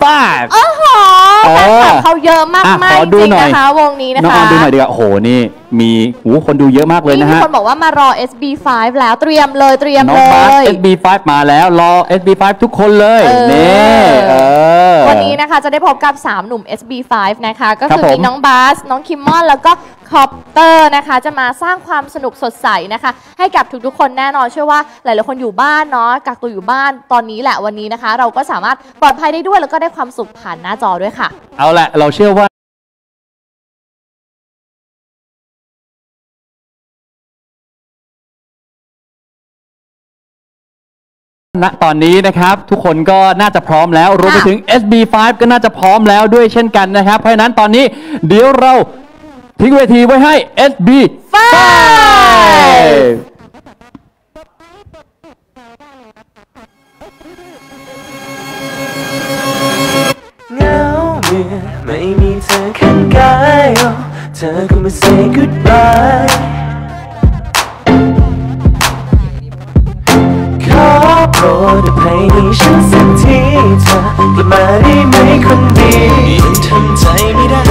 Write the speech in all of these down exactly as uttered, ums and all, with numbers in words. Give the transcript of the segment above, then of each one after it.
five โอ้โหแฟนคลับเขาเยอะมากมากจริงนะคะวงนี้นะคะน้องออนดูหน่อยดีกว่าโอ้โหนี่มีหูคนดูเยอะมากเลยนะฮะมีคนบอกว่ามารอ เอส บี ไฟว์ แล้วเตรียมเลยเตรียมเลยเอส บี ไฟว์ มาแล้วรอ เอส บี ไฟว์ ทุกคนเลยนี่วันนี้นะคะจะได้พบกับสามหนุ่ม เอส บี ไฟว์ นะคะก็คือมีน้องบาสน้องคิมมอนแล้วก็คอปเตอร์นะคะจะมาสร้างความสนุกสดใสนะคะให้กับทุกๆคนแน่นอนเชื่อว่าหลายๆคนอยู่บ้านเนาะกักตัวอยู่บ้านตอนนี้แหละวันนี้นะคะเราก็สามารถปลอดภัยได้ด้วยแล้วก็ได้ความสุขผ่านหน้าจอด้วยค่ะเอาละเราเชื่อว่าณตอนนี้นะครับทุกคนก็น่าจะพร้อมแล้วรวมไปถึง เอส บี ไฟว์ ก็น่าจะพร้อมแล้วด้วยเช่นกันนะครับเพราะฉะนั้นตอนนี้เดี๋ยวเราทิ้งเวทีไว้ให้ เอส บี ไฟว์เงาเมื่อไม่มีเธอข้างกายเธอก็มา say goodbyeขอโปรดอภัยให้ฉันสักทีเธอกลับมาได้ไหมคนดียังทำใจไม่ได้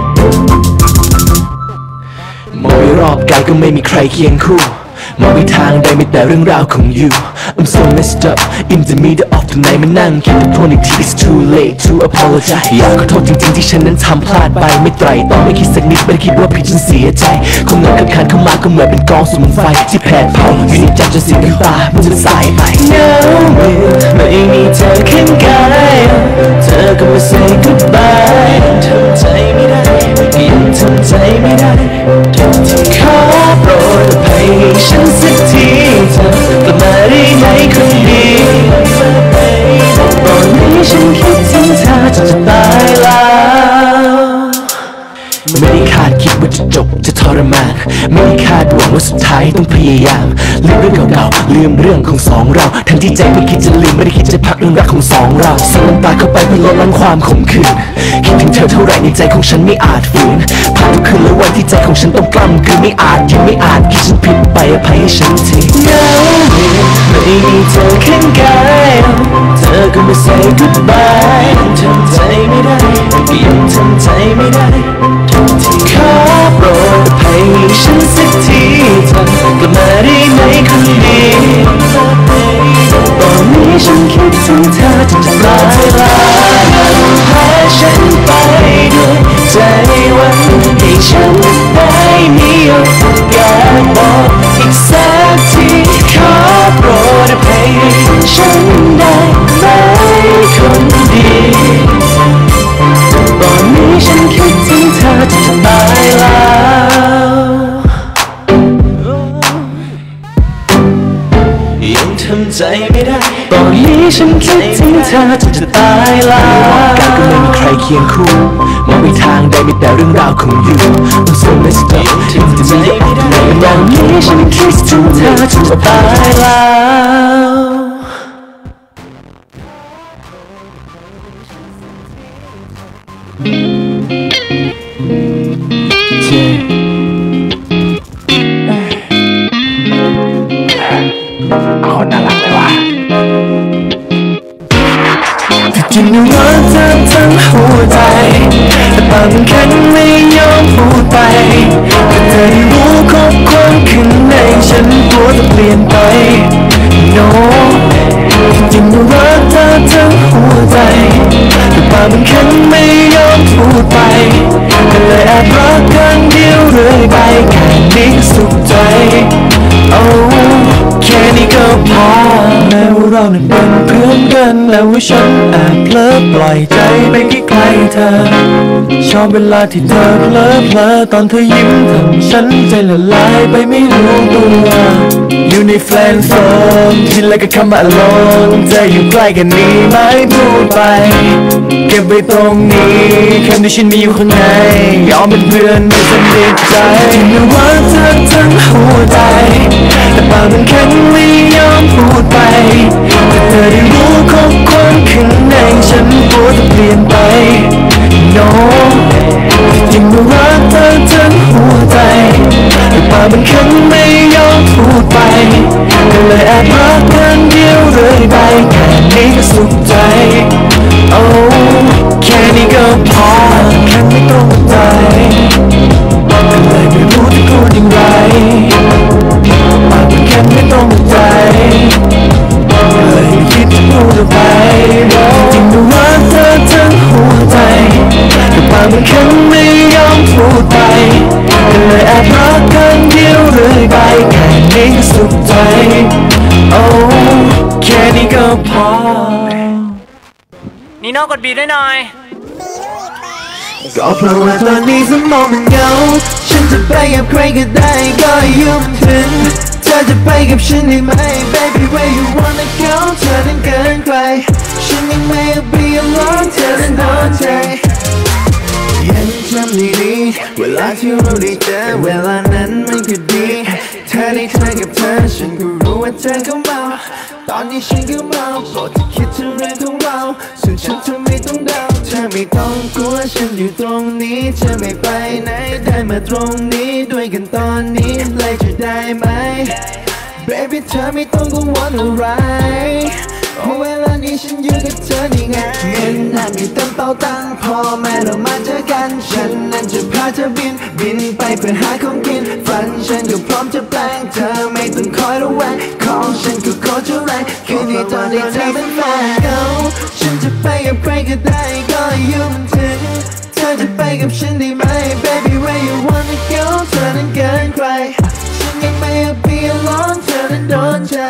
มองไปรอบกายก็ไม่มีใครเคียงคู่มองไปทางใดมีแต่เรื่องราวของ you I'm so messed up in the middle of the night มานั่งคิดทวนอีกที it's too late to apologize อยากขอโทษจริงๆที่ฉันนั้นทำพลาดไปไม่ไตร่ตรองไม่คิดสักนิดไม่ได้คิดว่าผิดฉันเสียใจคงเงินขัดขันเข้ามาก็เหมือนเป็นกองสมุนไฟที่แผดเผาอยู่ในใจจนเสียน้ำตามันจะสายไปเงาเมื่อไม่มีเธอข้างกายเธอก็มา say goodbye ทำใจไม่ได้ยังทำใจไม่ได้ขอโปรดอภัยให้ฉันสักทีเธอกลับมาได้ไหมคนดีตอนนี้ฉันคิดถึงเธอจนจะตายแล้วไม่ได้คาดคิดว่าจะจบจะทรมานไม่ได้คาดหวังว่าสุดท้ายต้องพยายามลืมเรื่องเก่าๆลืมเรื่องของสองเราทั้งที่ใจไม่คิดจะลืมไม่ได้คิดจะพักเรื่องรักของสองเราสั่งน้ำตาเข้าไปเพื่อลดล้างความขมขื่นคิดถึงเธอเท่าไรในใจของฉันไม่อาจฝืนผ่านทุกคืนและวันที่ใจของฉันต้องกล้ำกลืนไม่อาจยังไม่อาจคิดฉันผิดไปอภัยให้ฉันทีเงาไม่มีเธอข้างกายเธอก็มา say goodbye ทำใจไม่ได้ยังทำใจไม่ได้ขอโปรดอภัยให้ฉันสักทีเธอกลับมาได้ไหมคนดีตอนนี้ฉันคิดถึงเธอจนจะตายแล้วพาฉันไปด้วยใจหวังให้ฉันได้มีโอกาสบอกอีกสักทีขอโปรดอภัยให้ฉันได้ไหมคนดีตอนนี้ฉันคิดถึงเธอจนจะตายแล้วยังทำใจไม่ได้ตอนนี้ฉันคิดถึงเธอจนจะตายแล้วการก็ไม่มีใครเคียงคู่มองไปทางใดมีแต่เรื่องราวของ you I'm so messed up ยังทำใจไม่ได้ตอนนี้ฉันคิดถึงเธอจนจะตายแล้วคนน่ารักเลยว่ะที่จริงรักเธอทั้งหัวใจแต่บางครั้งไม่ยอมพูดไปแต่เธอได้รู้ข้อความข้างในฉันตัวจะเปลี่ยนไป no ที่จริงรักเธอทั้งหัวใจแต่บางครั้งไม่ยอมพูดไปก็เลยแอบรักกันเดียวเรื่อยไปแค่นี้ก็สุขใจโอ้แค่นี้ก็พอแม้ว่าเรานั้นเป็นเพื่อนกันแล้วว่าฉันแอบเพลิดปล่อยใจไปใกล้ๆเธอชอบเวลาที่เธอเพลิดเพลินตอนเธอยิ้มทำฉันใจละลายไปไม่รู้ตัวอยู่ในแฟนโซนคิดแล้วก็คำว่า alone เธออยู่ใกล้กันนี้ไม่พูดไปเก็บไว้ตรงนี้คำที่ฉันมีอยู่ข้างในยอมเป็นเพื่อนไม่สนิทใจที่ไม่ว่าเธอทั้งหัวใจแต่บางครั้งไม่ยอมพูดไปแต่เธอได้รู้ข้อความข้างในฉันตัวจะเปลี่ยนไป no จริงว่ารักเธอทั้งหัวใจแต่บางครั้งไม่ยอมพูดไปก็เลยแอบรักกันเดียวเรื่อยไปแค่นี้ก็สุขใจ oh บางครั้งไม่ยอมพูดไปก็เลยแอบรักกันเดียวเรื่อยไปแค่นี้ก็สุขใจโอ้แค่นี้ก็พอนีโน่กดบีด้วยหน่อยก็เพราะว่าตอนนี้สมองมันเหงาฉันจะไปกับใครก็ได้ก็ยุ่งถึงเธอจะไปกับฉันได้ไหม Baby where you wanna go เธอนั้นเกินใครฉันยังไม่ be alone เธอนั้นโดนใจยังจำได้ดีเวลาที่เราได้เจอเวลานั้นมันก็ดีเธอได้เธอกับเธอฉันก็รู้ว่าเธอก็เมาตอนนี้ฉันก็เมาโปรดจะคิดถึงเรื่องของเราส่วนฉันเธอไม่ต้องเดาเธอไม่ต้องกลัวฉันอยู่ตรงนี้เธอไม่ไปไหนได้มาตรงนี้ด้วยกันตอนนี้เลยจะได้ไหม Baby เธอไม่ต้องกังวลอะไรเพราะเวลานี้ฉันอยู่กับเธอนี่ไงเงินน่ะมีเต็มเป๋าตังค์พอแม่เรามาเจอกันฉันนั้นจะพาเธอบินบินไปเพื่อหาของกินฝันฉันก็พร้อมจะแปลงเธอไม่ต้องคอยระแวงของฉันก็โคตรแรงคืนนี้ตอนนี้เธอเป็นแฟนเขาฉันจะไปกับใครก็ได้ก็ยุ่งถึงเธอจะไปกับฉันได้ไหม Baby where you wanna go เธอนั้นเกินใครฉันยังไม่ be alone เธอนั้นโดนใจ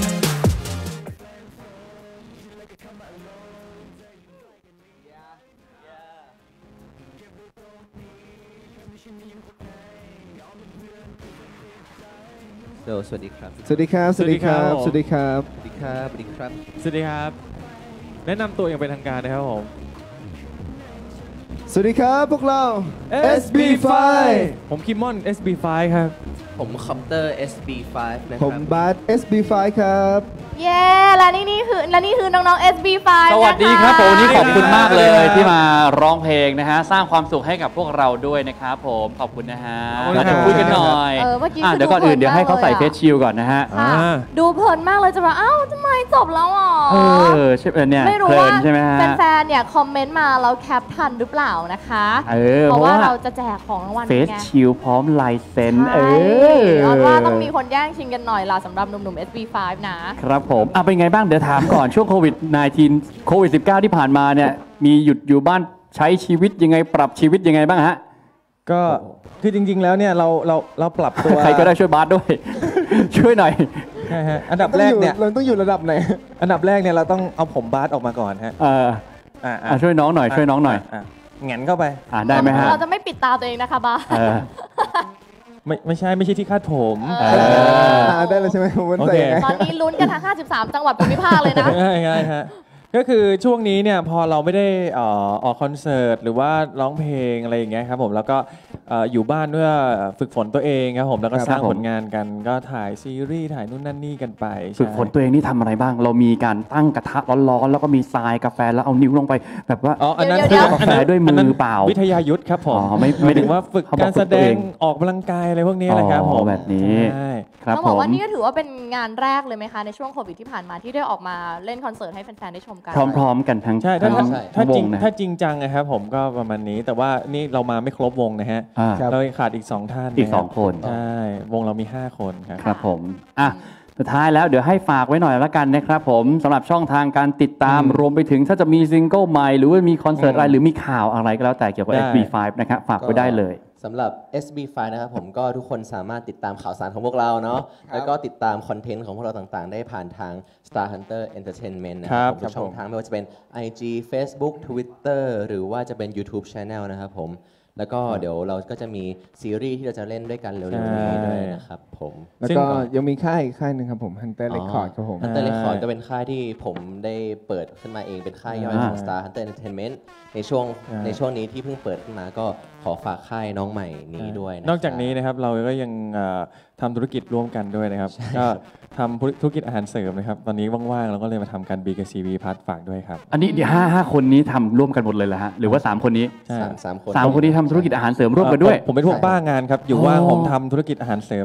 สวัสดีครับสวัสดีครับ สวัสดีครับ สวัสดีครับสวัสดีครับ สวัสดีครับสวัสดีครับ แนะนำตัวอย่างเป็นทางการนะครับผมสวัสดีครับพวกเรา เอส บี ไฟว์ผมคิมมอน เอส บี ไฟว์ ครับผมคอปเตอร์ เอส บี ไฟว์ นะคผรัมบบาส เอส บี ไฟว์ ครับเย้และนี่นี่คือและนี่คือน้องๆ เอส บี ไฟว์สวัสดีครับผมวันนี้ขอบคุณมากเลยสวัสดีครับที่มาร้องเพลงนะฮะสร้างความสุขให้กับพวกเราด้วยนะครับผมขอบคุณนะฮะขอบคุณเราครัจะบคุยกันหน่อยเออเมื่อกี้อ่ะคือเดี๋ยวก่อนอื่นเดี๋ยวให้เขาใส่ดูเฟเพลิซนมากเลยอะชิลก่อนนะฮะค่ะอ่าดูเพลินมากเลยจะแบบเอ้าทำไมจบแล้วหรอเออใช่ไหมเนี่ยไม่รู้เพลิว่านใช่ไหมฮะแฟนๆเนี่ยคอมเมนต์มาแล้วแคปทันหรือเปล่านะคะเออเพเพราะราะว่าว่าเราจะแจกของรางวัลเฟซไงชิลพร้อมลายเซ็นเอใช่อออนว่าต้องมีคนแย่งชิงกันหน่อยล่ะสำหรับหนุ่มๆ เอส บี ไฟว์ นะครับผมอ่ะเป็นไงบ้างเดี๋ยวถามก่อน ช่วงโควิด สิบเก้า โควิด สิบเก้า ที่ผ่านมาเนี่ยมีหยุดอยู่บ้านใช้ชีวิตยังไงปรับชีวิตยังไงบ้างฮะก็คือจริงๆ แล้วเนี่ยเราเราเราปรับตัวใครก็ได้ช่วยบาสด้วย ช่วยหน่อยใช่ฮะอันดับแรกเนี่ยเราต้องอยู่ระดับไหนอันดับแรกเนี่ยเราต้องเอาผมบาสออกมาก่อนฮะเอออ่าอ่ะช่วยน้องหน่อยช่วยน้องหน่อยะแหงนเข้าไปอ่ะได้ไหมฮะเราจะไม่ปิดตาตัวเองนะคะบาเออไม่ไม่ใช่ไม่ใช่ที่คาดผมเอออ่าได้เลยใช่ไหมผมมันโอใส่เคยังไงตอนนี้ลุ้นกันทั้ง ห้าสิบสาม จังหวัดภูมิภาคเลยนะใช่ใช่ฮะก็คือช่วงนี้เนี่ยพอเราไม่ได้เอ่อออกคอนเสิร์ตหรือว่าร้องเพลงอะไรอย่างเงี้ยครับผมแล้วก็เอ่ออยู่บ้านเพื่อฝึกฝนตัวเองครับผมแล้วก็ครับสร้างผมผลงานกันก็ถ่ายซีรีส์ถ่ายนู่นนั่นนี่กันไปฝึกฝนตัวเองนี่ทำอะไรบ้าง เรามีการตั้งกระทะร้อนๆแล้วก็มีทรายกาแฟแล้วเอานิ้วลงไปแบบว่าอ๋ออันนั้นเดี๋ยวๆอันนั้นด้วยมืออันนั้นเปล่าวิทยายุทธครับผมอ๋อไม่ไม่หมายถึงว่าฝึกเขาบอกการแสฝึกตัดวเอง งออกกำลังกายอะไรพวกนี้แหละครับผมอ๋อแบบนี้ใช่ครับต้องผบอกมว่านี่ก็ถือว่าเป็นงานแรกเลยไหมคะในช่วงโควิดที่ผ่านมาที่ได้ออกมาเล่นคอนเสิร์ตให้แฟนๆได้ชมกันพร้อมๆกันทั้งใช่ถ้าทั้งถ้าวจริงงนะถ้าจริงจังนะครับผมก็ประมาณนี้ แต่ว่านี่เรามาไม่ครบวงนะฮะอ่าเราขาดอีกสองท่านอีกะรับสองคนใช่วงเรามีห้าคนครับครับผมอ่ะสุดท้ายแล้วเดี๋ยวให้ฝากไว้หน่อยละกันนะครับผมสำหรับช่องทางการติดตามอืมรวมไปถึงถ้าจะมีซิงเกิลใหม่หรือว่ามีคอนเสิร์ตอืมอะไรหรือมีข่าวอะไรก็แล้วแต่เกี่ยวกับได้เอส บี ไฟว์ นะครับฝากไว้ได้เลยสำหรับ เอส บี ไฟว์ นะครับผมก็ทุกคนสามารถติดตามข่าวสารของพวกเราเนาะแล้วก็ติดตามคอนเทนต์ของพวกเราต่างๆ ได้ผ่านทาง Star Hunter Entertainment นะคครัรับบ ผมครับช่องทางไม่ว่าจะเป็น ไอ จี Facebook Twitter หรือว่าจะเป็น YouTube Channel นะครับผมแล้วก็เดี๋ยวเราก็จะมีซีรีส์ที่เราจะเล่นด้วยกันเร็วๆนี้ด้วยนะครับผมแล้วซึ่งก็ยังมีค่ายอีกค่ายหนึ่งครับผม Hunter Record ครับผม Hunter Record ก็เป็นค่ายที่ผมได้เปิดขึ้นมาเองเป็นค่ายย่อยของอ่า Star Hunter Entertainment ในช่วงใช่ในช่วงนี้ที่เพิ่งเปิดขึ้นมาก็ขอฝากค่ายน้องใหม่นี้ด้วยะนอกจากนี้นะครับเราก็ยังเอ่อทำธุรกิจร่วมกันด้วยนะครับ ก็ทำธุรกิจอาหารเสริมนะครับ ตอนนี้ว่างๆเราก็เลยมาทำกัน บี ซี บี พัทฝากด้วยครับอันนี้เดี๋ยวห้าห้าคนนี้ทำร่วมกันหมดเลยเหรอฮะหรือว่าสามคนนี้ใช่สามสามคนสามคนนี้ทำธุรกิจอาหารเสริมร่วมกันด้วยผมผมเป็นพวกบ้างานครับ อยู่ว่างอ๋อผมทำธุรกิจอาหารเสริมเลยครับผม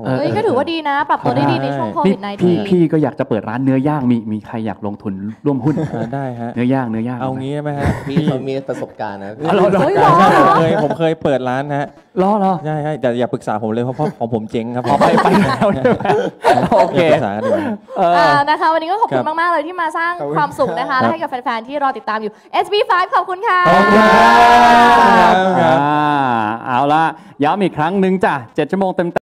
อเฮ้ยก็ถือว่าดีนะ ปรับตัวได้ดีในช่วงโควินี่ดพี่สิบเก้าพี่ก็อยากจะเปิดร้านเนื้อย่างมีมีใครอยากลงทุนร่วมหุ้นเออได้ฮะเนื้อย่างเนื้อย่างเอางี้ไหมฮะพี่เขามีประสบการณ์นะอ๋อเหรอเหรอเฮ้ยเหรอใช่ผมเคยผมเคยเปิดร้านนะฮะรอรอใช่ใช่แต่อย่าปรึกษาผมเลยเพราะเพราะของผมเจ๊งครับผมไปไปแล้วใช่ไหมโอเคย่าปรึกษากันดีกว่าเอออ่านะคะวันนี้ก็ขอบคุครัณบมาก ๆ เลยที่มาสร้างความสุขนะคะ และให้กับแฟน ๆ ที่รอติดตามอยู่ เอส บี ไฟว์ ขอบคุณค่ะครับอ่าเอาละย้ำอีกครั้งหนึ่งจ้ะเจ็ดชั่วโมงเต็ม